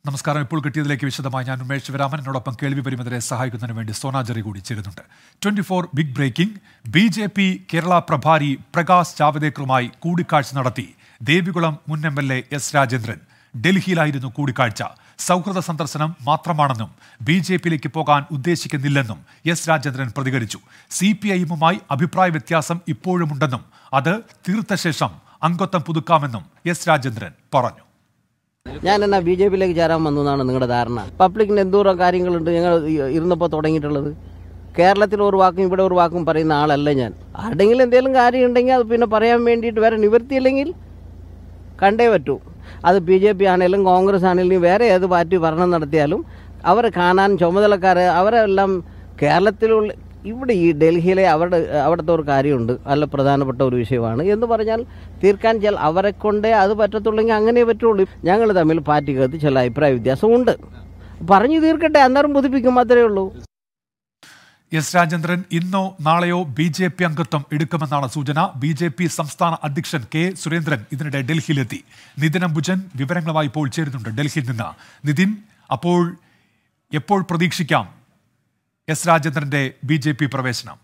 നമസ്കാരം. ഇപ്പോൾ കിട്ടിയതിലേക്ക് വിശദമായി ഞാൻ ഉമേഷ് ശിവരാമൻ. എന്നോടൊപ്പം കേൾവി പരിമിതരെ സഹായിക്കുന്നതിന് വേണ്ടി സോന ജെറി കൂടി ചേരുന്നുണ്ട്. 24 ബിഗ് ബ്രേക്കിംഗ്. BJP കേരള പ്രഭാരി പ്രകാശ് ജാവദേക്കറുമായി കൂടിക്കാഴ്ച നടത്തി. ദേവികുളം മുൻ MLA S രാജേന്ദ്രൻ. ഡൽഹിയിലായിരുന്നു കൂടിക്കാഴ്ച. സൗഹൃദ സന്ദർശനം മാത്രമാണെന്നും BJPയിലേക്ക് പോകാൻ ഉദ്ദേശിക്കുന്നില്ലെന്നും S രാജേന്ദ്രൻ പ്രതികരിച്ചു. CPIയുമായി അഭിപ്രായ വ്യത്യാസം ഇപ്പോഴുമുണ്ടെന്നും അത് തീർത്ത ശേഷം അംഗത്വം പുതുക്കാമെന്നും S രാജേന്ദ്രൻ പറഞ്ഞു. ഞാൻ എന്നാ BJPയിലേക്ക് ചേരാൻ വന്നു എന്നാണ് നിങ്ങളുടെ ധാരണ? പബ്ലിക്കിന് എന്തോരം കാര്യങ്ങളുണ്ട് ഞങ്ങൾ ഇരുന്നപ്പോൾ തുടങ്ങിയിട്ടുള്ളത്. കേരളത്തിൽ ഒരു വാക്കും ഇവിടെ ഒരു വാക്കും പറയുന്ന ആളല്ല ഞാൻ. ആരുടെങ്കിലും എന്തെങ്കിലും കാര്യം ഉണ്ടെങ്കിൽ അത് പിന്നെ പറയാൻ വേണ്ടിയിട്ട് വേറെ നിവൃത്തിയില്ലെങ്കിൽ കണ്ടേ പറ്റൂ. അത് BJP ആണെങ്കിലും കോൺഗ്രസ് ആണെങ്കിലും വേറെ ഏത് പാർട്ടി ഭരണം നടത്തിയാലും അവരെ കാണാൻ ചുമതലക്കാരെ അവരെല്ലാം കേരളത്തിലുള്ള ഇവിടെ ഈ ഡൽഹിയിലെ അവിടുത്തെ ഒരു കാര്യമുണ്ട്, നല്ല പ്രധാനപ്പെട്ട ഒരു വിഷയമാണ് എന്ന് പറഞ്ഞാൽ തീർക്കാൻ അവരെ കൊണ്ടേ അത് പറ്റത്തുള്ളെങ്കിൽ അങ്ങനെ പറ്റുള്ളൂ. ഞങ്ങൾ തമ്മിൽ പാർട്ടിക്കകത്ത് ചില അഭിപ്രായ വ്യത്യാസമുണ്ട്, പറഞ്ഞു തീർക്കട്ടെ, അന്നേരം പുതുപ്പിക്കും, മാത്രമേ ഉള്ളൂ. S രാജേന്ദ്രൻ ഇന്നോ നാളെയോ BJP അംഗത്വം എടുക്കുമെന്നാണ് സൂചന. BJP സംസ്ഥാന അധ്യക്ഷൻ K സുരേന്ദ്രൻ ഇതിനിടെ ഡൽഹിയിലെത്തി. നിതിൻ അംബുജൻ വിവരങ്ങളുമായി ഇപ്പോൾ ചേരുന്നുണ്ട് ഡൽഹിയിൽ നിന്ന്. നിതിൻ, അപ്പോൾ എപ്പോൾ പ്രതീക്ഷിക്കാം S രാജേന്ദ്രന്റെ BJP പ്രവേശനം?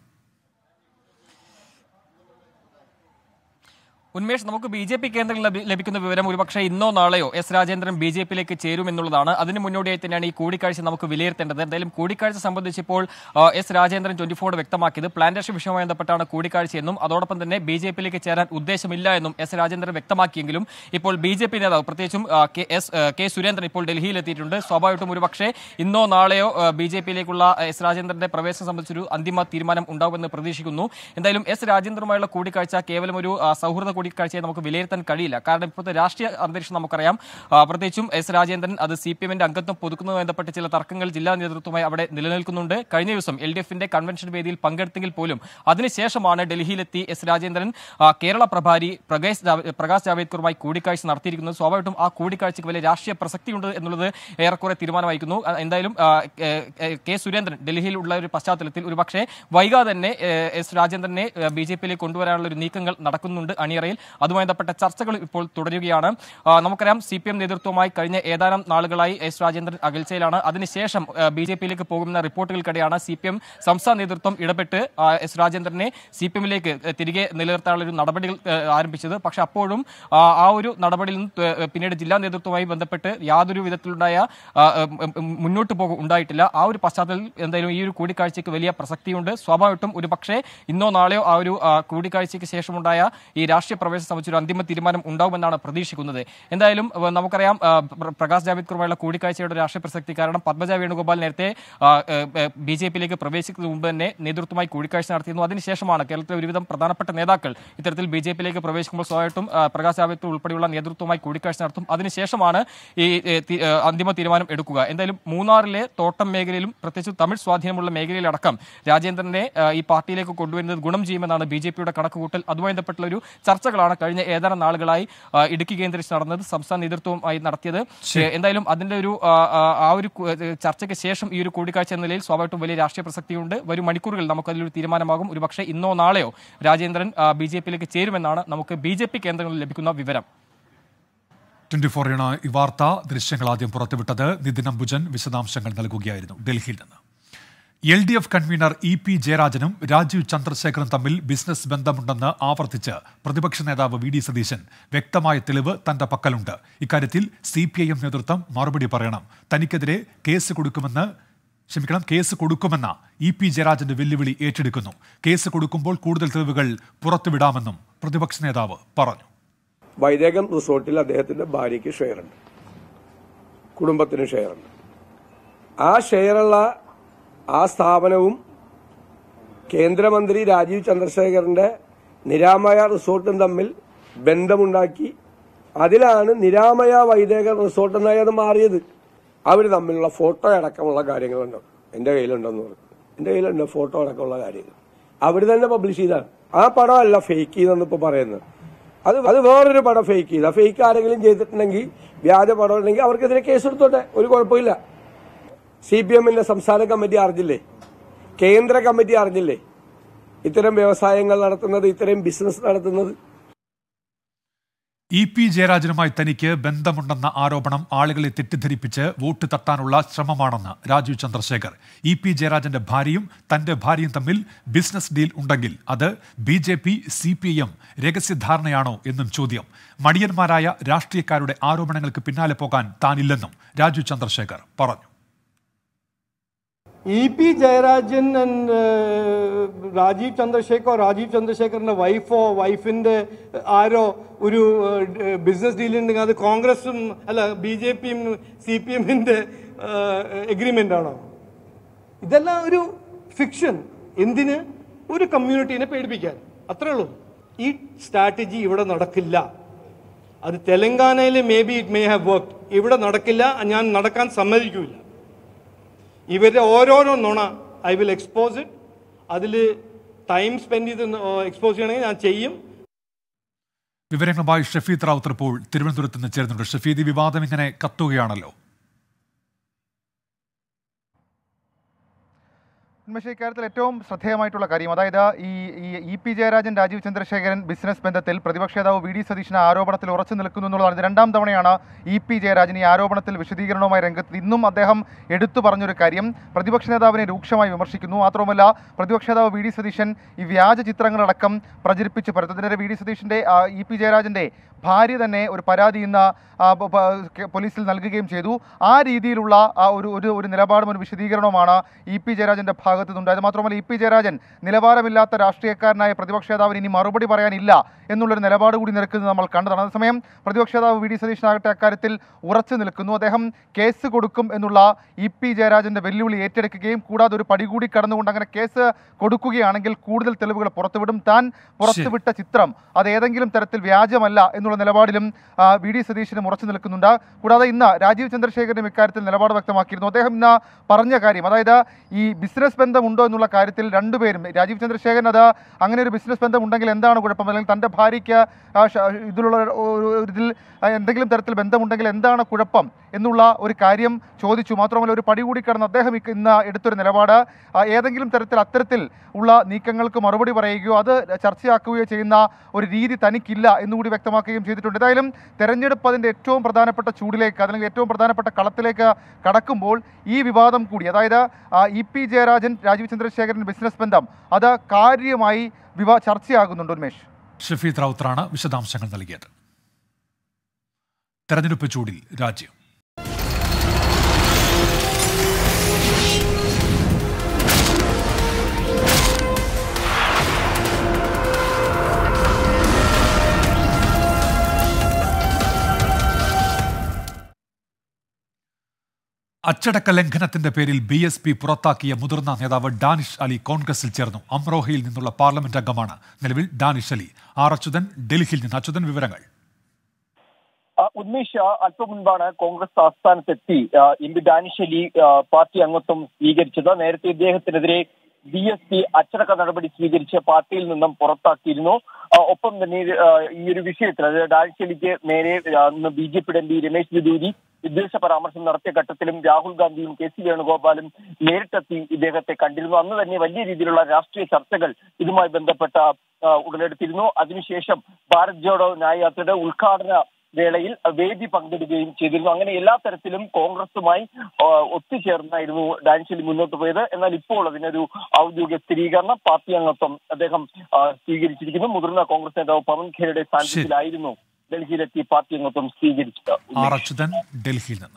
ഉന്മേഷ്, നമുക്ക് BJP കേന്ദ്രങ്ങളിൽ ലഭിക്കുന്ന വിവരം ഒരുപക്ഷെ ഇന്നോ നാളെയോ S രാജേന്ദ്രൻ BJPയിലേക്ക് ചേരുമെന്നുള്ളതാണ്. അതിന് മുന്നോടിയായി തന്നെയാണ് ഈ കൂടിക്കാഴ്ച നമുക്ക് വിലയിരുത്തേണ്ടത്. എന്തായാലും കൂടിക്കാഴ്ച സംബന്ധിച്ചിപ്പോൾ S രാജേന്ദ്രൻ 24 വ്യക്തമാക്കിയത് പ്ലാന്റേഷൻ വിഷയവുമായി ബന്ധപ്പെട്ടാണ് കൂടിക്കാഴ്ചയെന്നും അതോടൊപ്പം തന്നെ BJPയിലേക്ക് ചേരാൻ ഉദ്ദേശമില്ല എന്നും S രാജേന്ദ്രൻ വ്യക്തമാക്കിയെങ്കിലും ഇപ്പോൾ BJP നേതാവ് പ്രത്യേകിച്ചും K സുരേന്ദ്രൻ ഇപ്പോൾ ഡൽഹിയിലെത്തിയിട്ടുണ്ട്. സ്വാഭാവികമായിട്ടും ഒരുപക്ഷെ ഇന്നോ നാളെയോ BJPയിലേക്കുള്ള S രാജേന്ദ്രന്റെ പ്രവേശനം സംബന്ധിച്ചൊരു അന്തിമ തീരുമാനം ഉണ്ടാവുമെന്ന് പ്രതീക്ഷിക്കുന്നു. എന്തായാലും S രാജേന്ദ്രനുമായുള്ള കൂടിക്കാഴ്ച കേവലം ഒരു സൗഹൃദ കൂടിക്കാഴ്ചയെ നമുക്ക് വിലയിരുത്താൻ കഴിയില്ല. കാരണം ഇപ്പോഴത്തെ രാഷ്ട്രീയ അന്തരീക്ഷം നമുക്കറിയാം. പ്രത്യേകിച്ചും S രാജേന്ദ്രൻ അത് CPMന്റെ അംഗത്വം പുതുക്കുന്നതുമായി ബന്ധപ്പെട്ട് ചില തർക്കങ്ങൾ ജില്ലാ നേതൃത്വമായി അവിടെ നിലനിൽക്കുന്നുണ്ട്. കഴിഞ്ഞ ദിവസം LDFന്റെ കൺവെൻഷൻ വേദിയിൽ പങ്കെടുത്തെങ്കിൽ പോലും അതിനുശേഷമാണ് ഡൽഹിയിലെത്തി S രാജേന്ദ്രൻ കേരള പ്രഭാരി പ്രകാശ് ജാവദേക്കറുമായി കൂടിക്കാഴ്ച നടത്തിയിരിക്കുന്നത്. സ്വാഭാവികമായിട്ടും ആ കൂടിക്കാഴ്ചയ്ക്ക് വലിയ രാഷ്ട്രീയ പ്രസക്തിയുണ്ട് എന്നുള്ളത് ഏറെക്കുറെ തീരുമാനമായിരിക്കുന്നു. എന്തായാലും K സുരേന്ദ്രൻ ഡൽഹിയിൽ ഉള്ള ഒരു പശ്ചാത്തലത്തിൽ ഒരുപക്ഷെ വൈകാതെ തന്നെ S രാജേന്ദ്രനെ BJPയിലേക്ക് കൊണ്ടുവരാനുള്ള ഒരു നീക്കങ്ങൾ നടക്കുന്നുണ്ട് അണിയറയിൽ. അതുമായി ബന്ധപ്പെട്ട ചർച്ചകൾ ഇപ്പോൾ തുടരുകയാണ്. നമുക്കറിയാം CPM നേതൃത്വമായി കഴിഞ്ഞ ഏതാനും നാളുകളായി S രാജേന്ദ്രൻ അകൽച്ചയിലാണ്. അതിനുശേഷം BJPയിലേക്ക് പോകുന്ന റിപ്പോർട്ടുകൾക്കിടെയാണ് CPM സംസ്ഥാന നേതൃത്വം ഇടപെട്ട് S രാജേന്ദ്രനെ CPMയിലേക്ക് തിരികെ നിലനിർത്താനുള്ള ഒരു നടപടികൾ ആരംഭിച്ചത്. പക്ഷെ അപ്പോഴും ആ ഒരു നടപടിയിൽ നിന്ന് പിന്നീട് ജില്ലാ നേതൃത്വവുമായി ബന്ധപ്പെട്ട് യാതൊരു വിധത്തിലുണ്ടായ മുന്നോട്ട് പോകും ഉണ്ടായിട്ടില്ല. ആ ഒരു പശ്ചാത്തലത്തിൽ എന്തായാലും ഈ ഒരു കൂടിക്കാഴ്ചയ്ക്ക് വലിയ പ്രസക്തിയുണ്ട്. സ്വാഭാവികമായിട്ടും ഒരു പക്ഷേ ഇന്നോ നാളെയോ ആ ഒരു കൂടിക്കാഴ്ചയ്ക്ക് ശേഷമുണ്ടായ ഈ രാഷ്ട്രീയ പ്രവേശനം സംബന്ധിച്ചൊരു അന്തിമ തീരുമാനം ഉണ്ടാവുമെന്നാണ് പ്രതീക്ഷിക്കുന്നത്. എന്തായാലും നമുക്കറിയാം പ്രകാശ് ജാവദേക്കറുമായുള്ള കൂടിക്കാഴ്ചയുടെ രാഷ്ട്രീയ പ്രസക്തി കാരണം പത്മജ വേണുഗോപാൽ നേരത്തെ BJPയിലേക്ക് പ്രവേശിക്കുന്നതിന് മുമ്പ് തന്നെ നേതൃത്വമായി കൂടിക്കാഴ്ച നടത്തിയിരുന്നു. അതിനുശേഷമാണ് കേരളത്തിലെ ഒരുവിധം പ്രധാനപ്പെട്ട നേതാക്കൾ ഇത്തരത്തിൽ BJPയിലേക്ക് പ്രവേശിക്കുമ്പോൾ സ്വാഭാവികമായിട്ടും പ്രകാശ് ജാവദേക്കർ ഉൾപ്പെടെയുള്ള നേതൃത്വമായി കൂടിക്കാഴ്ച നടത്തും. അതിനുശേഷമാണ് ഈ അന്തിമ തീരുമാനം എടുക്കുക. എന്തായാലും മൂന്നാറിലെ തോട്ടം മേഖലയിലും പ്രത്യേകിച്ച് തമിഴ് സ്വാധീനമുള്ള മേഖലയിലടക്കം രാജേന്ദ്രനെ ഈ പാർട്ടിയിലേക്ക് കൊണ്ടുവരുന്നത് ഗുണം ചെയ്യുമെന്നാണ് BJPയുടെ കണക്കുകൂട്ടൽ. അതുമായി ബന്ധപ്പെട്ടുള്ള ഒരു ചർച്ചകളാണ് കഴിഞ്ഞ ഏതാനും നാളുകളായി ഇടുക്കി കേന്ദ്രീകരിച്ച് നടന്നത്, സംസ്ഥാന നേതൃത്വവുമായി നടത്തിയത്. എന്തായാലും അതിന്റെ ഒരു ആ ഒരു ചർച്ചയ്ക്ക് ശേഷം ഈ ഒരു കൂടിക്കാഴ്ച എന്ന നിലയിൽ സ്വാഭാവികമായിട്ടും വലിയ രാഷ്ട്രീയ പ്രസക്തിയുണ്ട്. വരും മണിക്കൂറുകളിൽ നമുക്ക് അതിലൊരു തീരുമാനമാകും. ഒരുപക്ഷെ ഇന്നോ നാളെയോ രാജേന്ദ്രൻ BJPയിലേക്ക് ചേരുമെന്നാണ് നമുക്ക് BJP കേന്ദ്രങ്ങളിൽ ലഭിക്കുന്ന വിവരം. 24 ഈ വാർത്ത ദൃശ്യങ്ങൾ ആദ്യം പുറത്തുവിട്ടത് നിതിൻ അംബുജൻ വിശദാംശങ്ങൾ നൽകുകയായിരുന്നു ഡൽഹിയിൽ നിന്ന്. LDF കൺവീനർ EP ജയരാജനും രാജീവ് ചന്ദ്രശേഖറും തമ്മിൽ ബിസിനസ് ബന്ധമുണ്ടെന്ന് ആവർത്തിച്ച് പ്രതിപക്ഷ നേതാവ് VD സതീശൻ. വ്യക്തമായ തെളിവ് തന്റെ പക്കലുണ്ട്. ഇക്കാര്യത്തിൽ CPIM നേതൃത്വം മറുപടി പറയണം. തനിക്കെതിരെ കേസ് കൊടുക്കുമെന്ന EP ജയരാജന്റെ വെല്ലുവിളി ഏറ്റെടുക്കുന്നു. കേസ് കൊടുക്കുമ്പോൾ കൂടുതൽ തെളിവുകൾ പുറത്തുവിടാമെന്നും പ്രതിപക്ഷ നേതാവ് പറഞ്ഞു. വൈദേകം റിസോർട്ടിൽ അദ്ദേഹത്തിന്റെ ഭാര്യയ്ക്ക് ഷെയറുണ്ട്, കുടുംബത്തിന് ഷെയറുണ്ട്. ആ ഷെയറുള്ള ആ സ്ഥാപനവും കേന്ദ്രമന്ത്രി രാജീവ് ചന്ദ്രശേഖറിന്റെ നിരാമയ റിസോർട്ടും തമ്മിൽ ബന്ധമുണ്ടാക്കി. അതിലാണ് നിരാമയ വൈദേക റിസോർട്ട് എന്നായി അത് മാറിയത്. അവർ തമ്മിലുള്ള ഫോട്ടോ അടക്കമുള്ള കാര്യങ്ങളുണ്ട്, എന്റെ കയ്യിലുണ്ടെന്ന് പറഞ്ഞു. എന്റെ കയ്യിലുണ്ട് ഫോട്ടോ അടക്കമുള്ള കാര്യങ്ങൾ. അവർ തന്നെ പബ്ലിഷ് ചെയ്താണ്. ആ പടമല്ല ഫേക്ക് ചെയ്തെന്ന് ഇപ്പൊ പറയുന്നത്. അത് വേറൊരു പടം ഫേക്ക് ചെയ്ത. ഫേക്ക് ആരെങ്കിലും ചെയ്തിട്ടുണ്ടെങ്കിൽ, വ്യാജ പടം ഉണ്ടെങ്കിൽ അവർക്കെതിരെ കേസെടുത്തോട്ടെ, ഒരു കുഴപ്പമില്ല. CPMന്റെ സംസ്ഥാന കമ്മിറ്റി അറിഞ്ഞില്ലേ, കേന്ദ്ര കമ്മിറ്റി അറിഞ്ഞില്ലേ ഇത്തരം വ്യവസായങ്ങൾ നടത്തുന്നത്, ഇത്തരം ബിസിനസ് നടത്തുന്നത്? EP ജയരാജനുമായി തനിക്ക് ബന്ധമുണ്ടെന്ന ആരോപണം ആളുകളെ തെറ്റിദ്ധരിപ്പിച്ച് വോട്ട് തട്ടാനുള്ള ശ്രമമാണെന്ന് രാജീവ് ചന്ദ്രശേഖർ. EP ജയരാജന്റെ ഭാര്യയും തന്റെ ഭാര്യയും തമ്മിൽ ബിസിനസ് ഡീൽ ഉണ്ടെങ്കിൽ അത് BJP CPIM രഹസ്യധാരണയാണോ എന്നും ചോദ്യം. മടിയന്മാരായ രാഷ്ട്രീയക്കാരുടെ ആരോപണങ്ങൾക്ക് പിന്നാലെ പോകാൻ താനില്ലെന്നും രാജീവ് ചന്ദ്രശേഖർ പറഞ്ഞു. EP ജയരാജൻ ആൻഡ് രാജീവ് ചന്ദ്രശേഖറിന്റെ വൈഫിന്റെ ആരോ ഒരു ബിസിനസ് ഡീൽ ഉണ്ടെങ്കിൽ അത് കോൺഗ്രസും അല്ല BJPയും CPIMന്റെ എഗ്രിമെന്റ് ആണോ? ഇതെല്ലാം ഒരു ഫിക്ഷൻ. എന്തിന്? ഒരു കമ്മ്യൂണിറ്റീനെ പേടിപ്പിക്കാൻ, അത്രേ ഉള്ളൂ. ഈ സ്ട്രാറ്റജി ഇവിടെ നടക്കില്ല. അത് തെലങ്കാനയിൽ maybe it may have worked. ഇവിടെ നടക്കില്ല, ഞാൻ നടക്കാൻ സമ്മതിക്കില്ല. ഇവരുടെ ഓരോരോ നുണ ഐ വിൽ എക്സ്പോസ് ഇറ്റ്. അതിൽ ടൈം സ്പെൻഡ് ചെയ്ത് എക്സ്പോസ് ചെയ്യണമെങ്കിൽ ഞാൻ ചെയ്യും. വിവരങ്ങളുമായി ഷഫീദ് റാവുത്തർ ഇപ്പോൾ തിരുവനന്തപുരത്ത് നിന്ന് ചേരുന്നുണ്ട്. ഷഫീദ്, ഈ വിവാദം ഇങ്ങനെ കത്തുകയാണല്ലോ. ഇക്കാര്യത്തിൽ ഏറ്റവും ശ്രദ്ധേയമായിട്ടുള്ള കാര്യം, അതായത് ഈ EP ജയരാജൻ രാജീവ് ചന്ദ്രശേഖരൻ ബിസിനസ് ബന്ധത്തിൽ പ്രതിപക്ഷ നേതാവ് VD സതീശന് ആരോപണത്തിൽ ഉറച്ചു നിൽക്കുന്നു എന്നുള്ളതാണ്. ഇത് രണ്ടാം തവണയാണ് EP ജയരാജൻ ഈ ആരോപണത്തിൽ വിശദീകരണവുമായി രംഗത്ത്. ഇന്നും അദ്ദേഹം എടുത്തു പറഞ്ഞൊരു കാര്യം, പ്രതിപക്ഷ നേതാവിനെ രൂക്ഷമായി വിമർശിക്കുന്നു. മാത്രമല്ല പ്രതിപക്ഷ നേതാവ് VD സതീശൻ ഈ വ്യാജ ചിത്രങ്ങളടക്കം പ്രചരിപ്പിച്ച് പരത്തുന്നതിന് VD സതീശന്റെ EP ജയരാജന്റെ ഭാര്യ തന്നെ ഒരു പരാതി ഇന്ന് പോലീസിൽ നൽകുകയും ചെയ്തു. ആ രീതിയിലുള്ള ഒരു നിലപാടും ഒരു വിശദീകരണവുമാണ് EP ജയരാജന്റെ ഭാഗത്തു നിന്നുണ്ടായത്. മാത്രമല്ല EP ജയരാജൻ നിലവാരമില്ലാത്ത രാഷ്ട്രീയക്കാരനായ പ്രതിപക്ഷ നേതാവിന് ഇനി മറുപടി പറയാനില്ല എന്നുള്ളൊരു നിലപാട് കൂടി നിൽക്കുന്നത് നമ്മൾ കണ്ടതാണ്. അതേസമയം പ്രതിപക്ഷ നേതാവ് VD സതീശനാകട്ടെ അക്കാര്യത്തിൽ ഉറച്ചു നിൽക്കുന്നു. അദ്ദേഹം കേസ് കൊടുക്കും എന്നുള്ള EP ജയരാജന്റെ വെല്ലുവിളി ഏറ്റെടുക്കുകയും കൂടാതെ ഒരു പടി കൂടി കടന്നുകൊണ്ട് അങ്ങനെ കേസ് കൊടുക്കുകയാണെങ്കിൽ കൂടുതൽ തെളിവുകൾ പുറത്തുവിടും. താൻ പുറത്തുവിട്ട ചിത്രം അത് ഏതെങ്കിലും തരത്തിൽ വ്യാജമല്ല എന്നുള്ള നിലപാടിലും VD സതീശനും ഉറച്ചു നിൽക്കുന്നുണ്ട്. കൂടാതെ ഇന്ന് രാജീവ് ചന്ദ്രശേഖരനും ഇക്കാര്യത്തിൽ നിലപാട് വ്യക്തമാക്കിയിരുന്നു. അദ്ദേഹം ഇന്ന് പറഞ്ഞ കാര്യം, അതായത് ഈ ബിസിനസ് ബന്ധമുണ്ടോ എന്നുള്ള കാര്യത്തിൽ രണ്ടുപേരും, രാജീവ് ചന്ദ്രശേഖരൻ അത് അങ്ങനെ ഒരു ബിസിനസ് ബന്ധം ഉണ്ടെങ്കിൽ എന്താണ് കുഴപ്പം, അല്ലെങ്കിൽ തൻ്റെ ഭാര്യയ്ക്ക് ഇതിലുള്ള ഇതിൽ എന്തെങ്കിലും തരത്തിൽ ബന്ധമുണ്ടെങ്കിൽ എന്താണ് കുഴപ്പം എന്നുള്ള ഒരു കാര്യം ചോദിച്ചു. മാത്രമല്ല ഒരു പടി കൂടി കടന്ന് അദ്ദേഹം ഇന്ന് എടുത്തൊരു നിലപാട്, ഏതെങ്കിലും തരത്തിൽ അത്തരത്തിൽ ഉള്ള നീക്കങ്ങൾക്ക് മറുപടി പറയുകയോ അത് ചർച്ചയാക്കുകയോ ചെയ്യുന്ന ഒരു രീതി തനിക്കില്ല എന്നുകൂടി വ്യക്തമാക്കുകയും ചെയ്തിട്ടുണ്ട്. ഏതായാലും തെരഞ്ഞെടുപ്പ് അതിൻ്റെ ഏറ്റവും പ്രധാനപ്പെട്ട ചൂടിലേക്ക്, അല്ലെങ്കിൽ ഏറ്റവും പ്രധാനപ്പെട്ട കളത്തിലേക്ക് കടക്കുമ്പോൾ ഈ വിവാദം കൂടി, അതായത് EP ജയരാജൻ രാജീവ് ചന്ദ്രശേഖരൻ ബിസിനസ് ബന്ധം അത് കാര്യമായി ചർച്ചയാകുന്നുണ്ട്. ഉന്മേഷ്, ഷഫീദ് റാവുത്തറാണ് വിശദാംശങ്ങൾ നൽകിയത്. തെരഞ്ഞെടുപ്പ് ചൂടിൽ രാജ്യം. അച്ചടക്ക ലംഘനത്തിന്റെ പേരിൽ BSP പുറത്താക്കിയ മുതിർന്ന നേതാവ് ഡാനിഷ് അലി കോൺഗ്രസിൽ ചേർന്നു. അമ്രോഹയിൽ നിന്നുള്ള പാർലമെന്റ് അംഗമാണ് നിലവിൽ ഡാനിഷ് അലി. അച്യുതൻ ഡൽഹിയിൽ നിന്ന്. അച്യുതൻ, വിവരങ്ങൾ. ഉന്മേഷ്, അല്പം മുൻപാണ് കോൺഗ്രസ് ആസ്ഥാനത്തെത്തി MP ഡാനിഷ് അലി പാർട്ടി അംഗത്വം സ്വീകരിച്ചത്. നേരത്തെ ഇദ്ദേഹത്തിനെതിരെ BSP അച്ചടക്ക നടപടി സ്വീകരിച്ച് പാർട്ടിയിൽ നിന്നും പുറത്താക്കിയിരുന്നു. ഒപ്പം തന്നെ ഈ ഒരു വിഷയത്തിൽ, അതായത് ഡാനിഷ് അലിക്ക് നേരെ BJP MP രമേശ് ബിദൂരി വിദ്വേഷ പരാമർശം നടത്തിയ ഘട്ടത്തിലും രാഹുൽ ഗാന്ധിയും KC വേണുഗോപാലും നേരിട്ടെത്തി ഇദ്ദേഹത്തെ കണ്ടിരുന്നു. അന്ന് തന്നെ വലിയ രീതിയിലുള്ള രാഷ്ട്രീയ ചർച്ചകൾ ഇതുമായി ബന്ധപ്പെട്ട ഉടലെടുത്തിരുന്നു. അതിനുശേഷം ഭാരത് ജോഡോ ന്യായ് യാത്രയുടെ ഉദ്ഘാടന വേളയിൽ വേദി പങ്കെടുക്കുകയും ചെയ്തിരുന്നു. അങ്ങനെ എല്ലാ തരത്തിലും കോൺഗ്രസുമായി ഒത്തുചേർന്നായിരുന്നു ഡാനിഷ് അലി മുന്നോട്ട് പോയത്. എന്നാൽ ഇപ്പോൾ അതിനൊരു ഔദ്യോഗിക സ്ഥിരീകരണം, പാർട്ടി അംഗത്വം അദ്ദേഹം സ്വീകരിച്ചിരിക്കുന്നു. മുതിർന്ന കോൺഗ്രസ് നേതാവ് പവൻ ഖേരയുടെ സാന്നിധ്യത്തിലായിരുന്നു ഡൽഹിയിലെത്തി പാർട്ടി അംഗത്വം സ്വീകരിച്ചത്. അച്യുതൻ ഡൽഹിയിൽ നിന്ന്.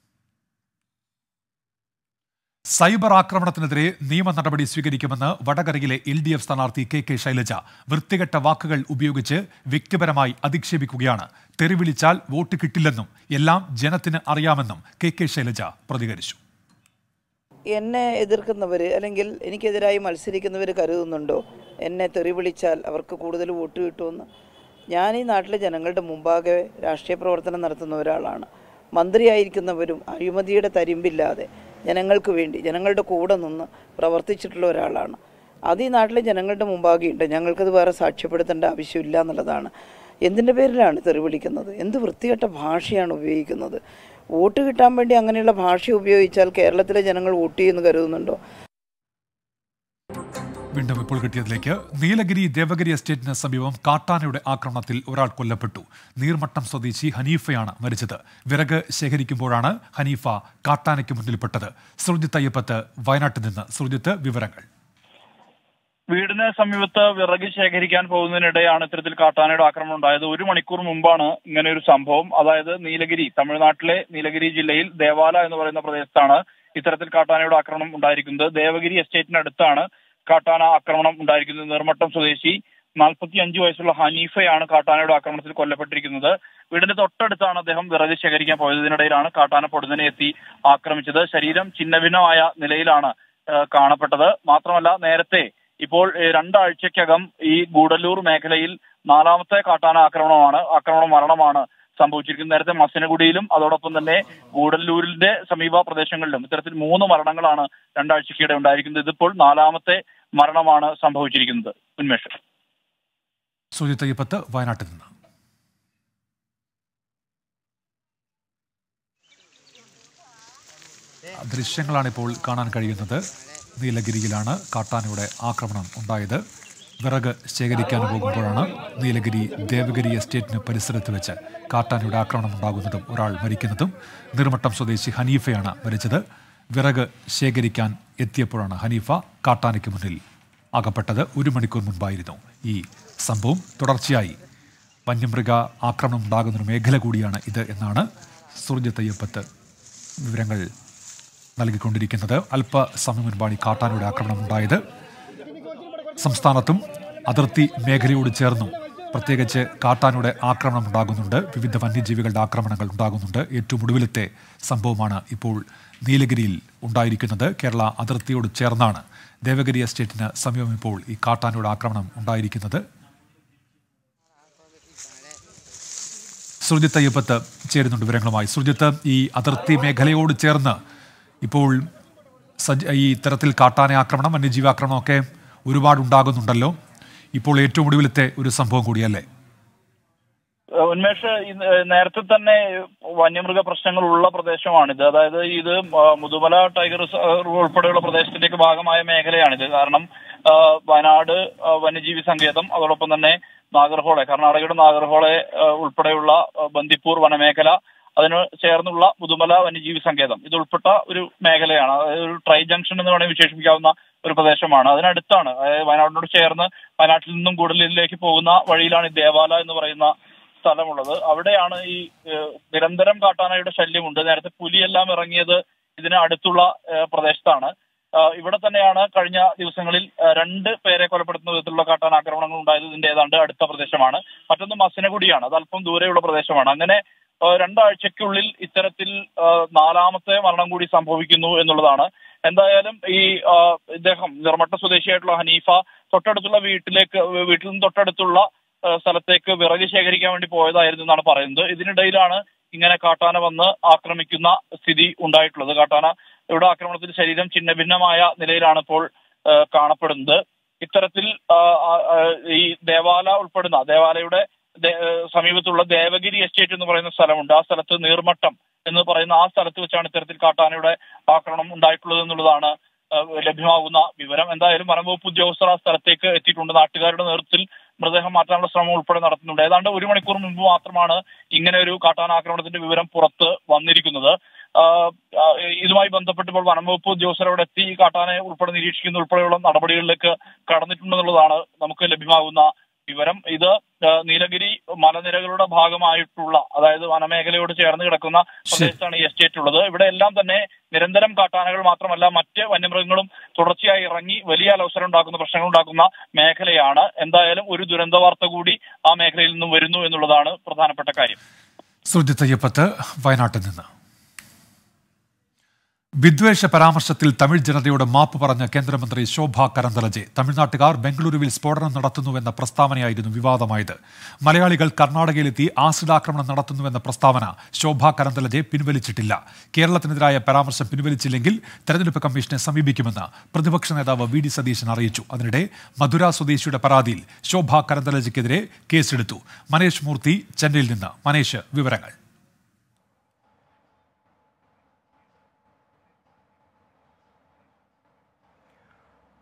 സൈബർ ആക്രമണത്തിനെതിരെ നിയമ നടപടി സ്വീകരിക്കുമെന്ന് വടകരയിലെ LDF സ്ഥാനാർത്ഥി KK ശൈലജ. വൃത്തികെട്ട വാക്കുകൾ ഉപയോഗിച്ച് വ്യക്തിപരമായി അധിക്ഷേപിക്കുകയാണ്. തെറിവിളിച്ചാൽ വോട്ട് കിട്ടില്ലെന്നും എല്ലാം ജനത്തിന് അറിയാമെന്നും KK ശൈലജ പ്രതികരിച്ചു. എന്നെ എതിർക്കുന്നവർ അല്ലെങ്കിൽ എനിക്കെതിരായി മത്സരിക്കുന്നവർ കരുതുന്നുണ്ടോ എന്നെ തെറി വിളിച്ചാൽ അവർക്ക് കൂടുതൽ വോട്ട് കിട്ടുമെന്ന്? ഞാൻ ഈ നാട്ടിലെ ജനങ്ങളുടെ മുമ്പാകെ രാഷ്ട്രീയ പ്രവർത്തനം നടത്തുന്ന ഒരാളാണ്. മന്ത്രിയായിരിക്കുന്നവരും അഴിമതിയുടെ തരിമ്പില്ലാതെ ജനങ്ങൾക്ക് വേണ്ടി ജനങ്ങളുടെ കൂടെ നിന്ന് പ്രവർത്തിച്ചിട്ടുള്ള ഒരാളാണ്. അത് ഈ നാട്ടിലെ ജനങ്ങളുടെ മുമ്പാകെയുണ്ട്. ഞങ്ങൾക്കത് വേറെ സാക്ഷ്യപ്പെടുത്തേണ്ട ആവശ്യമില്ല എന്നുള്ളതാണ്. എന്തിൻ്റെ പേരിലാണ് തെറി വിളിക്കുന്നത്? എന്ത് വൃത്തികെട്ട ഭാഷയാണ് ഉപയോഗിക്കുന്നത്? വോട്ട് കിട്ടാൻ വേണ്ടി അങ്ങനെയുള്ള ഭാഷ ഉപയോഗിച്ചാൽ കേരളത്തിലെ ജനങ്ങൾ വോട്ട് ചെയ്യുമെന്ന് കരുതുന്നുണ്ടോ? വീണ്ടും ഇപ്പോൾ കിട്ടിയതിലേക്ക്. നീലഗിരി ദേവഗിരി എസ്റ്റേറ്റിന് സമീപം കാട്ടാനയുടെ ആക്രമണത്തിൽ ഒരാൾ കൊല്ലപ്പെട്ടു. നീർമട്ടം സ്വദേശി ഹനീഫയാണ് മരിച്ചത്. വിറക് ശേഖരിക്കുമ്പോഴാണ് ഹനീഫ കാട്ടാനയ്ക്ക് മുന്നിൽപ്പെട്ടത്. സുർജിത്ത് അയ്യപ്പത്ത് വയനാട്ടിൽ നിന്ന്. സുർജിത്ത്, വിവരങ്ങൾ. വീടിന് സമീപത്ത് വിറക് ശേഖരിക്കാൻ പോകുന്നതിനിടെയാണ് ഇത്തരത്തിൽ കാട്ടാനയുടെ ആക്രമണം ഉണ്ടായത്. 1 മണിക്കൂർ മുമ്പാണ് ഇങ്ങനെ ഒരു സംഭവം. അതായത് നീലഗിരി, തമിഴ്നാട്ടിലെ നീലഗിരി ജില്ലയിൽ ദേവാല എന്ന് പറയുന്ന പ്രദേശത്താണ് ഇത്തരത്തിൽ കാട്ടാനയുടെ ആക്രമണം ഉണ്ടായിരിക്കുന്നത്. ദേവഗിരി എസ്റ്റേറ്റിനടുത്താണ് കാട്ടാന ആക്രമണം ഉണ്ടായിരിക്കുന്നത്. നീർമട്ടം സ്വദേശി 45 വയസ്സുള്ള ഹനീഫയാണ് കാട്ടാനയുടെ ആക്രമണത്തിൽ കൊല്ലപ്പെട്ടിരിക്കുന്നത്. വീടിന്റെ തൊട്ടടുത്താണ് അദ്ദേഹം വിറക് ശേഖരിക്കാൻ പോയത്. ഇതിനിടയിലാണ് കാട്ടാന പൊടുന്നനെ എത്തി ആക്രമിച്ചത്. ശരീരം ഛിന്നഭിന്നമായ നിലയിലാണ് കാണപ്പെട്ടത്. മാത്രമല്ല, നേരത്തെ ഇപ്പോൾ 2 ആഴ്ചക്കകം ഈ ഗൂഡല്ലൂർ മേഖലയിൽ 4ാമത്തെ കാട്ടാന ആക്രമണ മരണമാണ് സംഭവിച്ചിരിക്കുന്നത്. നേരത്തെ മസിനഗുഡിയിലും അതോടൊപ്പം തന്നെ ഗൂഡല്ലൂരിന്റെ സമീപ പ്രദേശങ്ങളിലും ഇത്തരത്തിൽ 3 മരണങ്ങളാണ് 2 ആഴ്ചക്കിടെ ഉണ്ടായിരിക്കുന്നത്. ഇതിപ്പോൾ 4ാമത്തെ മരണമാണ് സംഭവിച്ചിരിക്കുന്നത്. ഉന്മേഷ്. സുജിത്ത് അയ്യപ്പത്ത് വയനാട്ടിൽ നിന്ന്. ദൃശ്യങ്ങളാണ് ഇപ്പോൾ കാണാൻ കഴിയുന്നത്. നീലഗിരിയിലാണ് കാട്ടാനയുടെ ആക്രമണം ഉണ്ടായത്. വിറക് ശേഖരിക്കാൻ പോകുമ്പോഴാണ് നീലഗിരി ദേവഗിരി എസ്റ്റേറ്റിന് പരിസരത്ത് വെച്ച് കാട്ടാനയുടെ ആക്രമണം ഉണ്ടാകുന്നതും ഒരാൾ മരിക്കുന്നതും. നീർമട്ടം സ്വദേശി ഹനീഫയാണ് മരിച്ചത്. വിറക് ശേഖരിക്കാൻ എത്തിയപ്പോഴാണ് ഹനീഫ കാട്ടാനയ്ക്ക് മുന്നിൽ അകപ്പെട്ടത്. 1 മണിക്കൂർ മുൻപായിരുന്നു ഈ സംഭവം. തുടർച്ചയായി വന്യമൃഗ ആക്രമണം ഉണ്ടാകുന്നൊരു മേഖല കൂടിയാണ് ഇത് എന്നാണ് സുർജിത്ത് അയ്യപ്പത്ത് വിവരങ്ങൾ നൽകിക്കൊണ്ടിരിക്കുന്നത്. അല്പസമയം മുൻപാണ് ഈ കാട്ടാനയുടെ ആക്രമണം ഉണ്ടായത്. സംസ്ഥാനത്തും അതിർത്തി മേഖലയോട് ചേർന്നും പ്രത്യേകിച്ച് കാട്ടാനയുടെ ആക്രമണം ഉണ്ടാകുന്നുണ്ട്. വിവിധ വന്യജീവികളുടെ ആക്രമണങ്ങൾ ഉണ്ടാകുന്നുണ്ട്. ഏറ്റവും ഒടുവിലത്തെ സംഭവമാണ് ഇപ്പോൾ നീലഗിരിയിൽ ഉണ്ടായിരിക്കുന്നത്. കേരള അതിർത്തിയോട് ചേർന്നാണ് ദേവഗിരി എസ്റ്റേറ്റിന് സമീപം ഇപ്പോൾ ഈ കാട്ടാനയുടെ ആക്രമണം ഉണ്ടായിരിക്കുന്നത്. സുർജിത്ത് അയ്യപ്പത്ത് ചേരുന്നുണ്ട് വിവരങ്ങളുമായി. സുർജിത്ത്, ഈ അതിർത്തി മേഖലയോട് ചേർന്ന് ഇപ്പോൾ ഈ ഇത്തരത്തിൽ കാട്ടാന ആക്രമണം, വന്യജീവി ഒക്കെ ഒരുപാട് ഉണ്ടാകുന്നുണ്ടല്ലോ. ഇപ്പോൾ ഏറ്റവും ഒടുവിലത്തെ ഒരു സംഭവം കൂടിയല്ലേ? ഉന്മേഷ്, നേരത്തെ തന്നെ വന്യമൃഗ പ്രശ്നങ്ങൾ ഉള്ള പ്രദേശമാണിത്. അതായത് ഇത് മുതുമല ടൈഗർ റിസർവ് ഉൾപ്പെടെയുള്ള പ്രദേശത്തിന്റെയൊക്കെ ഭാഗമായ മേഖലയാണിത്. കാരണം വയനാട് വന്യജീവി സങ്കേതം, അതോടൊപ്പം തന്നെ നാഗർഹോളെ, കർണാടകയുടെ നാഗർഹോളെ ഉൾപ്പെടെയുള്ള ബന്ദിപ്പൂർ വനമേഖല, അതിന് ചേർന്നുള്ള മുതുമല വന്യജീവി സങ്കേതം, ഇത് ഉൾപ്പെട്ട ഒരു മേഖലയാണ്. അതായത് ഒരു ട്രൈ ജംഗ്ഷൻ എന്ന് വേണമെങ്കിൽ വിശേഷിപ്പിക്കാവുന്ന ഒരു പ്രദേശമാണ്. അതിനടുത്താണ്, അതായത് വയനാടിനോട് ചേർന്ന് വയനാട്ടിൽ നിന്നും ഗൂഡല്ലൂരിലേക്ക് പോകുന്ന വഴിയിലാണ് ഈ ദേവാല എന്ന് പറയുന്ന സ്ഥലമുള്ളത്. അവിടെയാണ് ഈ നിരന്തരം കാട്ടാനയുടെ ശല്യമുണ്ട്. നേരത്തെ പുലിയെല്ലാം ഇറങ്ങിയത് ഇതിന് അടുത്തുള്ള പ്രദേശത്താണ്. ഇവിടെ തന്നെയാണ് കഴിഞ്ഞ ദിവസങ്ങളിൽ 2 പേരെ കൊലപ്പെടുത്തുന്ന വിധത്തിലുള്ള കാട്ടാന ആക്രമണങ്ങൾ ഉണ്ടായത്. ഇതിന്റെ ഏതാണ്ട് അടുത്ത പ്രദേശമാണ്. മറ്റൊന്ന് മസിനഗുഡിയാണ്, അത് അല്പം ദൂരെയുള്ള പ്രദേശമാണ്. അങ്ങനെ 2 ആഴ്ചയ്ക്കുള്ളിൽ ഇത്തരത്തിൽ 4ാമത്തെ മരണം കൂടി സംഭവിക്കുന്നു എന്നുള്ളതാണ്. എന്തായാലും ഈ ഇദ്ദേഹം നിർമ്മട്ട സ്വദേശിയായിട്ടുള്ള ഹനീഫ തൊട്ടടുത്തുള്ള വീട്ടിൽ നിന്ന് തൊട്ടടുത്തുള്ള സ്ഥലത്തേക്ക് വിറക് ശേഖരിക്കാൻ വേണ്ടി പോയതായിരുന്നു എന്നാണ് പറയുന്നത്. ഇതിനിടയിലാണ് ഇങ്ങനെ കാട്ടാന വന്ന് ആക്രമിക്കുന്ന സ്ഥിതി ഉണ്ടായിട്ടുള്ളത്. കാട്ടാന ഇവിടെ ആക്രമണത്തിൽ ശരീരം ഛിന്നഭിന്നമായ നിലയിലാണ് ഇപ്പോൾ കാണപ്പെടുന്നത്. ഇത്തരത്തിൽ ഈ ദേവാലയുടെ സമീപത്തുള്ള ദേവഗിരി എസ്റ്റേറ്റ് എന്ന് പറയുന്ന സ്ഥലമുണ്ട്. ആ സ്ഥലത്ത് നീർമട്ടം എന്ന് പറയുന്ന ആ സ്ഥലത്ത് വെച്ചാണ് ഇത്തരത്തിൽ കാട്ടാനയുടെ ആക്രമണം ഉണ്ടായിട്ടുള്ളത് എന്നുള്ളതാണ് ലഭ്യമാകുന്ന വിവരം. എന്തായാലും വനംവകുപ്പ് ഉദ്യോഗസ്ഥർ ആ സ്ഥലത്തേക്ക് എത്തിയിട്ടുണ്ട്. നാട്ടുകാരുടെ നേതൃത്വത്തിൽ മൃതദേഹം മാറ്റാനുള്ള ശ്രമം ഉൾപ്പെടെ നടത്തുന്നുണ്ട്. ഏതാണ്ട് 1 മണിക്കൂർ മുമ്പ് മാത്രമാണ് ഇങ്ങനെ ഒരു കാട്ടാന ആക്രമണത്തിന്റെ വിവരം പുറത്ത് വന്നിരിക്കുന്നത്. ഇതുമായി ബന്ധപ്പെട്ട് ഇപ്പോൾ വനംവകുപ്പ് ഉദ്യോഗസ്ഥർ അവിടെ എത്തി കാട്ടാനെ ഉൾപ്പെടെ നിരീക്ഷിക്കുന്ന ഉൾപ്പെടെയുള്ള നടപടികളിലേക്ക് കടന്നിട്ടുണ്ടെന്നുള്ളതാണ് നമുക്ക് ലഭ്യമാകുന്ന വിവരം. ഇത് നീലഗിരി മലനിരകളുടെ ഭാഗമായിട്ടുള്ള, അതായത് വനമേഖലയോട് ചേർന്ന് കിടക്കുന്ന പ്രദേശത്താണ് ഈ എസ്റ്റേറ്റ് ഉള്ളത്. ഇവിടെ എല്ലാം തന്നെ നിരന്തരം കാട്ടാനകൾ മാത്രമല്ല മറ്റ് വന്യമൃഗങ്ങളും തുടർച്ചയായി ഇറങ്ങി വലിയ അലോസരം ഉണ്ടാക്കുന്ന, പ്രശ്നങ്ങൾ ഉണ്ടാക്കുന്ന മേഖലയാണ്. എന്തായാലും ഒരു ദുരന്ത വാർത്ത കൂടി ആ മേഖലയിൽ നിന്നും വരുന്നു എന്നുള്ളതാണ് പ്രധാനപ്പെട്ട കാര്യം. സുജിത്ത് അയ്യപ്പത്ത് വയനാട്ടിൽ നിന്ന്. വിദ്വേഷ പരാമർശത്തിൽ തമിഴ് ജനതയോട് മാപ്പ് പറഞ്ഞ കേന്ദ്രമന്ത്രി ശോഭ കരന്തലജെ. തമിഴ്നാട്ടുകാർ ബംഗളൂരുവിൽ സ്ഫോടനം നടത്തുന്നുവെന്ന പ്രസ്താവനയായിരുന്നു വിവാദമായത്. മലയാളികൾ കർണാടകയിലെത്തി ആസിഡ് ആക്രമണം നടത്തുന്നുവെന്ന പ്രസ്താവന ശോഭ കരന്തലജെ പിൻവലിച്ചിട്ടില്ല. കേരളത്തിനെതിരായ പരാമർശം പിൻവലിച്ചില്ലെങ്കിൽ തെരഞ്ഞെടുപ്പ് കമ്മീഷനെ സമീപിക്കുമെന്ന് പ്രതിപക്ഷ നേതാവ് വി ഡി സതീശൻ അറിയിച്ചു. അതിനിടെ മധുര സ്വദേശിയുടെ പരാതിയിൽ ശോഭ കരന്തലജയ്ക്കെതിരെ കേസെടുത്തു. മനേഷ് മൂർത്തി ചെന്നൈയിൽ നിന്ന്. മനേഷ്, വിവരങ്ങൾ.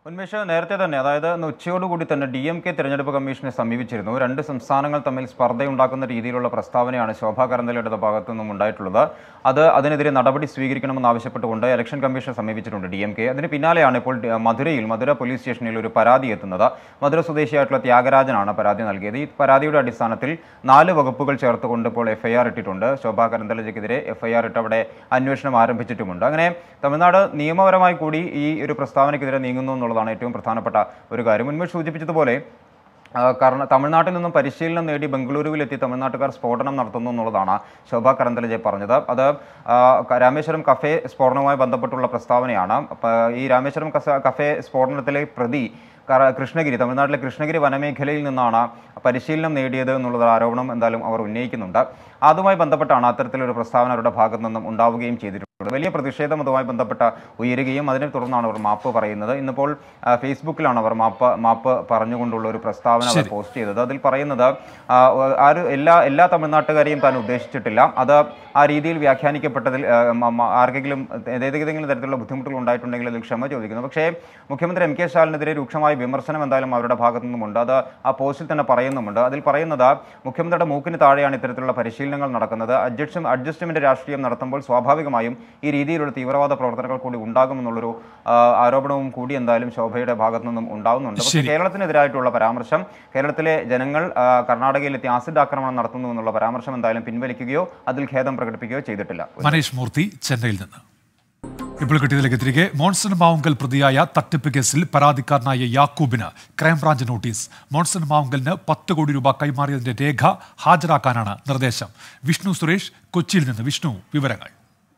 ഉന്മേഷ് നേരത്തെ തന്നെ അതായത് ഉച്ചയോടുകൂടി തന്നെ DMK തെരഞ്ഞെടുപ്പ് കമ്മീഷനെ സമീപിച്ചിരുന്നു. രണ്ട് സംസ്ഥാനങ്ങൾ തമ്മിൽ സ്പർദ്ധയുണ്ടാക്കുന്ന രീതിയിലുള്ള പ്രസ്താവനയാണ് ശോഭാ കരന്തലയുടെ ഭാഗത്തു നിന്നും ഉണ്ടായിട്ടുള്ളത്. അതിനെതിരെ നടപടി സ്വീകരിക്കണമെന്ന് ആവശ്യപ്പെട്ടുകൊണ്ട് ഇലക്ഷൻ കമ്മീഷനെ സമീപിച്ചിട്ടുണ്ട് DMK. അതിന് പിന്നാലെയാണ് ഇപ്പോൾ മധുര പോലീസ് സ്റ്റേഷനിൽ ഒരു പരാതി എത്തുന്നത്. മധുര സ്വദേശിയായിട്ടുള്ള ത്യാഗരാജനാണ് പരാതി നൽകിയത്. ഈ പരാതിയുടെ അടിസ്ഥാനത്തിൽ 4 വകുപ്പുകൾ ചേർത്തുകൊണ്ട് ഇപ്പോൾ FIR ഇട്ടിട്ടുണ്ട്. ശോഭാ കരന്തലയ്ക്കെതിരെ FIR ഇട്ട് അവിടെ അന്വേഷണം ആരംഭിച്ചിട്ടുമുണ്ട്. അങ്ങനെ തമിഴ്നാട് നിയമപരമായി കൂടി ഈ ഒരു പ്രസ്താവനയ്ക്കെതിരെ നീങ്ങുന്നു എന്നുള്ളതാണ് ഏറ്റവും പ്രധാനപ്പെട്ട ഒരു കാര്യം. മുൻപ് സൂചിപ്പിച്ചതുപോലെ കാരണം തമിഴ്നാട്ടിൽ നിന്നും പരിശീലനം നേടി ബംഗളൂരുവിലെത്തി തമിഴ്നാട്ടുകാർ സ്ഫോടനം നടത്തുന്നു എന്നുള്ളതാണ് ശോഭാ കരന്തലജെ പറഞ്ഞത്. അത് രാമേശ്വരം കഫേ സ്ഫോടനവുമായി ബന്ധപ്പെട്ടുള്ള പ്രസ്താവനയാണ്. ഈ രാമേശ്വരം കഫേ സ്ഫോടനത്തിലെ പ്രതി തമിഴ്നാട്ടിലെ കൃഷ്ണഗിരി വനമേഖലയിൽ നിന്നാണ് പരിശീലനം നേടിയത് എന്നുള്ള ആരോപണം എന്തായാലും അവർ ഉന്നയിക്കുന്നുണ്ട്. അതുമായി ബന്ധപ്പെട്ടാണ് അത്തരത്തിലൊരു പ്രസ്താവന അവരുടെ ഭാഗത്തു നിന്നും ഉണ്ടാവുകയും ചെയ്തിട്ടുള്ളത്. വലിയ പ്രതിഷേധം അതുമായി ബന്ധപ്പെട്ട ഉയരുകയും അതിനെ തുടർന്നാണ് അവർ മാപ്പ് പറയുന്നത്. ഇന്നിപ്പോൾ ഫേസ്ബുക്കിലാണ് അവർ മാപ്പ് പറഞ്ഞുകൊണ്ടുള്ള ഒരു പ്രസ്താവന അവർ പോസ്റ്റ് ചെയ്തത്. അതിൽ പറയുന്നത് എല്ലാ തമിഴ്നാട്ടുകാരെയും താൻ ഉദ്ദേശിച്ചിട്ടില്ല. അത് ആ രീതിയിൽ വ്യാഖ്യാനിക്കപ്പെട്ടതിൽ ആർക്കെങ്കിലും ഏതെങ്കിലും തരത്തിലുള്ള ബുദ്ധിമുട്ടുകൾ ഉണ്ടായിട്ടുണ്ടെങ്കിൽ അതിൽ ക്ഷമ ചോദിക്കുന്നു. പക്ഷേ മുഖ്യമന്ത്രി MK സ്റ്റാലിനെതിരെ രൂക്ഷമായ വിമർശനം എന്തായാലും അവരുടെ ഭാഗത്തു നിന്നുമുണ്ട്. അത് ആ പോസ്റ്റിൽ തന്നെ പറയുന്നുമുണ്ട്. അതിൽ പറയുന്നത് മുഖ്യമന്ത്രിയുടെ മൂക്കിന് താഴെയാണ് ഇത്തരത്തിലുള്ള പരിശീലനങ്ങൾ നടക്കുന്നത്. അഡ്ജസ്റ്റ്മെന്റ് രാഷ്ട്രീയം നടത്തുമ്പോൾ സ്വാഭാവികമായും ഈ രീതിയിലുള്ള തീവ്രവാദ പ്രവർത്തനങ്ങൾ കൂടി ഉണ്ടാകുമെന്നുള്ളൊരു ആരോപണവും കൂടി എന്തായാലും ശോഭയുടെ ഭാഗത്തു നിന്നും ഉണ്ടാകുന്നുണ്ട്. പക്ഷേ കേരളത്തിനെതിരായിട്ടുള്ള പരാമർശം, കേരളത്തിലെ ജനങ്ങൾ കർണാടകയിലെത്തി ആസിഡ് ആക്രമണം നടത്തുന്നു എന്നുള്ള പരാമർശം എന്തായാലും പിൻവലിക്കുകയോ അതിൽ ഖേദം പ്രകടിപ്പിക്കുകയോ ചെയ്തിട്ടില്ല. മനീഷ് മൂർത്തി, ചെന്നൈയിൽ നിന്ന്. ഇപ്പോൾ കിട്ടിയതിലേക്ക് തിരികെ. മോൺസൺ മാവുങ്കൽ പ്രതിയായ തട്ടിപ്പ് കേസിൽ പരാതിക്കാരനായ യാക്കൂബിന് ക്രൈംബ്രാഞ്ച് നോട്ടീസ്. മോൺസൺ മാവുങ്കലിന് 10 കോടി രൂപ കൈമാറിയതിന്റെ രേഖ ഹാജരാക്കാനാണ് നിർദ്ദേശം. വിഷ്ണു സുരേഷ്, കൊച്ചിയിൽ നിന്ന്. വിഷ്ണു, വിവരങ്ങൾ.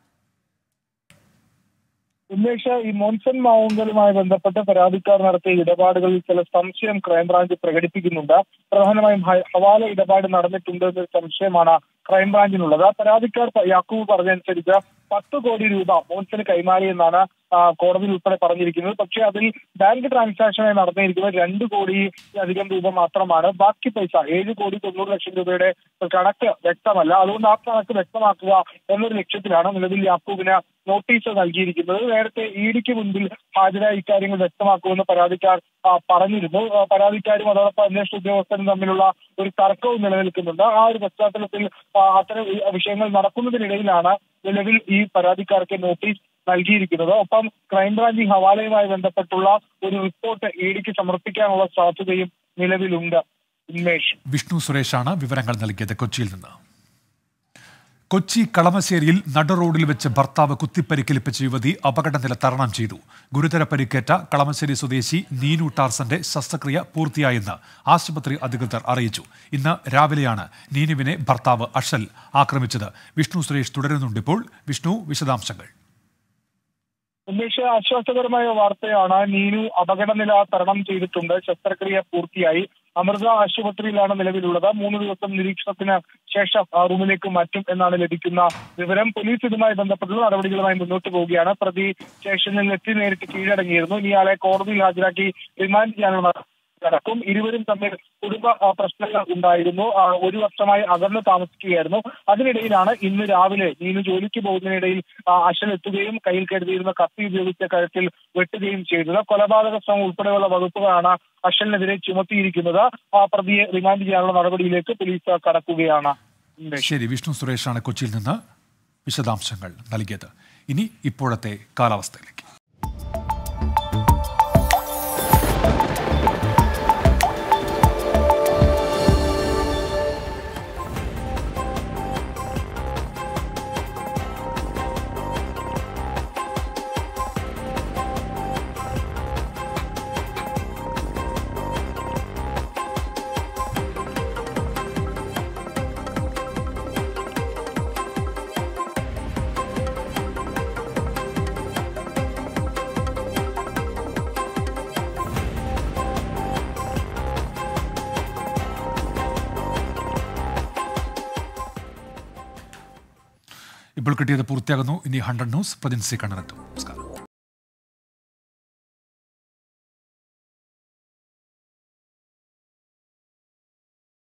ഉന്മേഷ്, ഈ മോൺസൺ മാവുങ്കലുമായി ബന്ധപ്പെട്ട് പരാതിക്കാർ നടത്തിയ ഇടപാടുകളിൽ ചില സംശയം ക്രൈംബ്രാഞ്ച് പ്രകടിപ്പിക്കുന്നുണ്ട്. പ്രധാനമായും ഹവാല ഇടപാട് നടന്നിട്ടുണ്ട് എന്നൊരു സംശയമാണ് ക്രൈംബ്രാഞ്ചിനുള്ളത്. പരാതിക്കാർ യാക്കൂബ് പറഞ്ഞതനുസരിച്ച് 10 കോടി രൂപ മോൺസന് കൈമാറിയെന്നാണ് കോടതിയിൽ ഉൾപ്പെടെ പറഞ്ഞിരിക്കുന്നത്. പക്ഷേ അതിൽ ബാങ്ക് ട്രാൻസാക്ഷനായി നടന്നിരിക്കുന്നത് 2 കോടിയിലധികം രൂപ മാത്രമാണ്. ബാക്കി പൈസ 7 കോടി 90 ലക്ഷം രൂപയുടെ കണക്ക് വ്യക്തമല്ല. അതുകൊണ്ട് ആ കണക്ക് വ്യക്തമാക്കുക എന്നൊരു ലക്ഷ്യത്തിലാണ് നിലവിൽ യാക്കൂബിന് നോട്ടീസ് നൽകിയിരിക്കുന്നത്. നേരത്തെ EDക്ക് മുൻപിൽ ഹാജരായ ഇക്കാര്യങ്ങൾ വ്യക്തമാക്കുമെന്ന് പരാതിക്കാർ പറഞ്ഞിരുന്നു. പരാതിക്കാരും അതോടൊപ്പം അന്വേഷണ ഉദ്യോഗസ്ഥരും തമ്മിലുള്ള ഒരു തർക്കവും നിലനിൽക്കുന്നുണ്ട്. ആ ഒരു പശ്ചാത്തലത്തിൽ അത്തരം വിഷയങ്ങൾ നടക്കുന്നതിനിടയിലാണ് നിലവിൽ ഈ പരാതിക്കാർക്ക് നോട്ടീസ് നൽകിയിരിക്കുന്നത്. ഒപ്പം ക്രൈംബ്രാഞ്ച് ഹവാലയുമായി ബന്ധപ്പെട്ടുള്ള ഒരു റിപ്പോർട്ട് EDക്ക് സമർപ്പിക്കാനുള്ള സാധ്യതയും നിലവിലുണ്ട്. ഉന്മേഷ്. വിഷ്ണു സുരേഷാണ് വിവരങ്ങൾ നൽകിയത് കൊച്ചിയിൽ നിന്ന്. കൊച്ചി കളമശ്ശേരിയിൽ നട റോഡിൽ വെച്ച് ഭർത്താവ് കുത്തിപ്പരിക്കേൽപ്പിച്ച യുവതി അപകടനില തരണം ചെയ്തു. ഗുരുതര പരിക്കേറ്റ കളമശ്ശേരി സ്വദേശി നീനു ടാർസന്റെ ശസ്ത്രക്രിയ പൂർത്തിയായെന്ന് ആശുപത്രി അധികൃതർ അറിയിച്ചു. ഇന്ന് രാവിലെയാണ് നീനുവിനെ ഭർത്താവ് അഷൽ ആക്രമിച്ചത്. വിഷ്ണു സുരേഷ് തുടരുന്നുണ്ട്. ഇപ്പോൾ വിഷ്ണു, വിശദാംശങ്ങൾ. ഉന്മേഷ്, ആശ്വാസകരമായ വാർത്തയാണ്. നീനു അപകടനില തരണം ചെയ്തിട്ടുണ്ട്. ശസ്ത്രക്രിയ പൂർത്തിയായി. അമൃത ആശുപത്രിയിലാണ് നിലവിലുള്ളത്. 3 ദിവസം നിരീക്ഷണത്തിന് ശേഷം റൂമിലേക്ക് മാറ്റും എന്നാണ് ലഭിക്കുന്ന വിവരം. പോലീസ് ഇതുമായി ബന്ധപ്പെട്ടുള്ള നടപടികളുമായി മുന്നോട്ട് പോവുകയാണ്. പ്രതി സ്റ്റേഷനിൽ എത്തി നേരിട്ട് കീഴടങ്ങിയിരുന്നു. ഇയാളെ കോടതിയിൽ ഹാജരാക്കി റിമാൻഡ് ചെയ്യാനുള്ള നടക്കും. ഇരുവരും തമ്മിൽ കുടുംബ പ്രശ്നങ്ങൾ ഉണ്ടായിരുന്നു. 1 വർഷമായി അകന്ന് താമസിക്കുകയായിരുന്നു. അതിനിടയിലാണ് ഇന്ന് രാവിലെ നീനു ജോലിക്ക് പോകുന്നതിനിടയിൽ അഷൽ എത്തുകയും കയ്യിൽ കരുതിയിരുന്ന കത്തി ഉപയോഗിച്ച കഴുത്തിൽ വെട്ടുകയും ചെയ്തത്. കൊലപാതക ശ്രമം ഉൾപ്പെടെയുള്ള വകുപ്പുകളാണ് അഷലിനെതിരെ ചുമത്തിയിരിക്കുന്നത്. പ്രതിയെ റിമാൻഡ് ചെയ്യാനുള്ള നടപടിയിലേക്ക് പോലീസ് കടക്കുകയാണ്. ശരി, വിഷ്ണു സുരേഷാണ് കൊച്ചിയിൽ നിന്ന് വിശദാംശങ്ങൾ നൽകിയത്. ഇനി ഇപ്പോഴത്തെ കാലാവസ്ഥയിലേക്ക്. ഇപ്പോൾ കിട്ടിയത് പൂർത്തിയാകുന്നു. ഇനി 100 ന്യൂസ് പ്രതിനിധി കണ്ണനെത്തും. നമസ്കാരം.